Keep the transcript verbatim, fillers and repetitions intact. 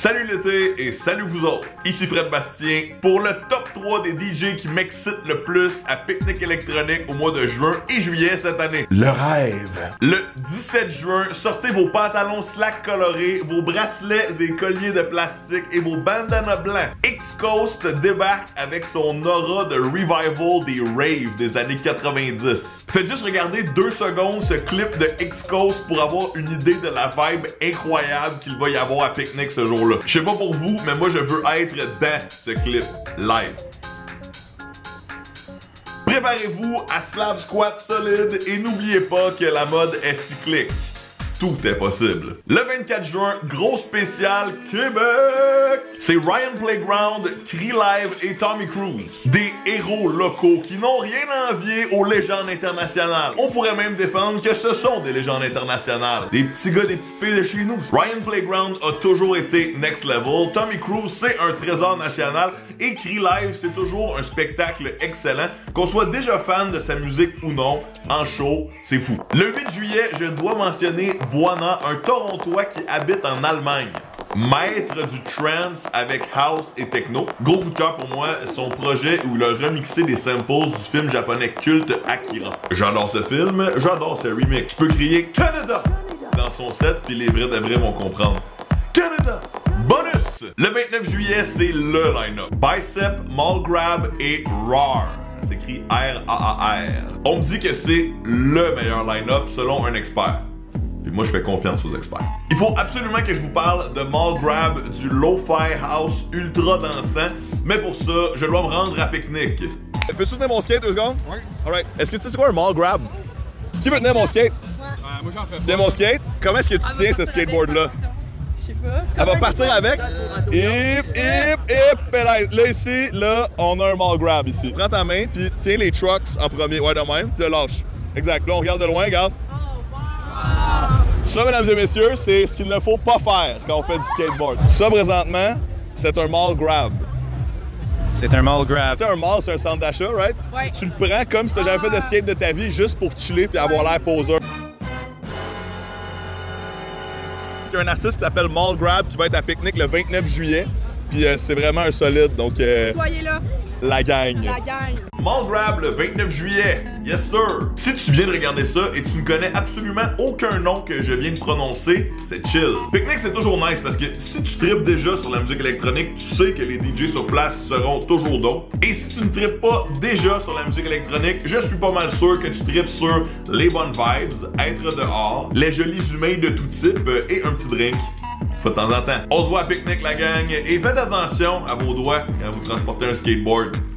Salut l'été et salut vous autres, ici Fred Bastien pour le top trois des D J qui m'excitent le plus à Picnic électronique au mois de juin et juillet cette année. Le rêve! Le dix-sept juin, sortez vos pantalons slack colorés, vos bracelets et colliers de plastique et vos bandanas blancs. X-Coast débarque avec son aura de revival des raves des années quatre-vingt-dix. Faites juste regarder deux secondes ce clip de X-Coast pour avoir une idée de la vibe incroyable qu'il va y avoir à Picnic ce jour-là. Je sais pas pour vous, mais moi je veux être dans ce clip live. Préparez-vous à slab squat solide et n'oubliez pas que la mode est cyclique. Tout est possible. Le vingt-quatre juin, gros spécial Québec! C'est Ryan Playground, Cree Live et Tommy Cruise. Des héros locaux qui n'ont rien à envier aux légendes internationales. On pourrait même défendre que ce sont des légendes internationales. Des petits gars, des petites filles de chez nous. Ryan Playground a toujours été next level. Tommy Cruise, c'est un trésor national. Et Cree Live, c'est toujours un spectacle excellent. Qu'on soit déjà fan de sa musique ou non, en show, c'est fou. Le huit juillet, je dois mentionner Boana, un Torontois qui habite en Allemagne. Maître du trance avec house et techno. Gros coup de cœur pour moi, son projet où il a remixé des samples du film japonais culte Akira. J'adore ce film, j'adore ce remix. Tu peux crier Canada dans son set, puis les vrais de vrais vont comprendre. Canada! Bonus! Le vingt-neuf juillet, c'est le line-up. Bicep, Mall Grab et Roar. C'est écrit R A A R. On me dit que c'est le meilleur line-up selon un expert. Puis moi, je fais confiance aux experts. Il faut absolument que je vous parle de Mall Grab, du lo-fi house ultra dansant. Mais pour ça, je dois me rendre à Picnic. Peux-tu tenir mon skate deux secondes? Oui. Alright. Est-ce que tu sais c'est quoi un Mall Grab? Qui veut tenir mon skate? Euh, moi, j'en fais pas. C'est mon skate? Comment est-ce que tu Ah, tiens ce skateboard-là? Je sais pas. Elle va partir avec? Hip, hip, hip! Et là, là, ici, là, on a un Mall Grab ici. Prends ta main, puis tiens les trucks en premier. Ouais, de même, puis le lâche. Exact. Là, on regarde de loin, regarde. Ça, mesdames et messieurs, c'est ce qu'il ne faut pas faire quand on fait du skateboard. Ça, présentement, c'est un Mall Grab. C'est un Mall Grab. Tu sais, un mall, c'est un centre d'achat, right? Ouais. Tu le prends comme si tu n'avais jamais fait de skate de ta vie, juste pour chiller puis avoir l'air poseur. Il y a un artiste qui s'appelle Mall Grab qui va être à Picnic le vingt-neuf juillet. Puis euh, c'est vraiment un solide, donc euh, Soyez là, la gang. la gang. Mall Grab le vingt-neuf juillet. Yes sir! Si tu viens de regarder ça et tu ne connais absolument aucun nom que je viens de prononcer, c'est chill. Picnic, c'est toujours nice parce que si tu tripes déjà sur la musique électronique, tu sais que les D J sur place seront toujours d'autres. Et si tu ne tripes pas déjà sur la musique électronique, je suis pas mal sûr que tu tripes sur les bonnes vibes, être dehors, les jolis humains de tout type et un petit drink. Faut de temps en temps. On se voit à Picnic la gang et faites attention à vos doigts quand vous transportez un skateboard.